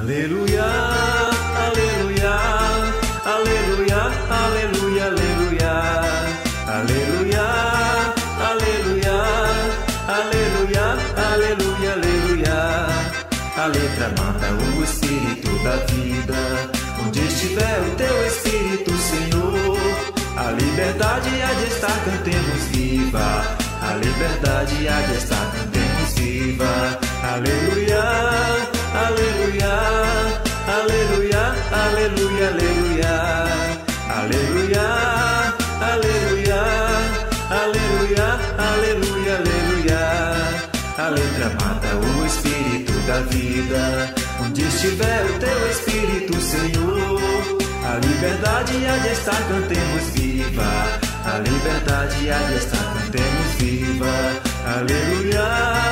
Aleluia, aleluia, aleluia, aleluia, aleluia, aleluia, aleluia, aleluia, aleluia, aleluia. A letra mata o espírito da vida. Onde estiver o teu espírito, Senhor, a liberdade há de estar, cantemos viva. A liberdade há de estar, cantemos viva. Aleluia, aleluia, aleluia, aleluia, aleluia, aleluia, aleluia, aleluia, aleluia, aleluia. A letra mata o espírito da vida. Onde estiver o teu espírito, Senhor, a liberdade há de estar, cantemos viva. A liberdade há de estar, cantemos viva. Aleluia.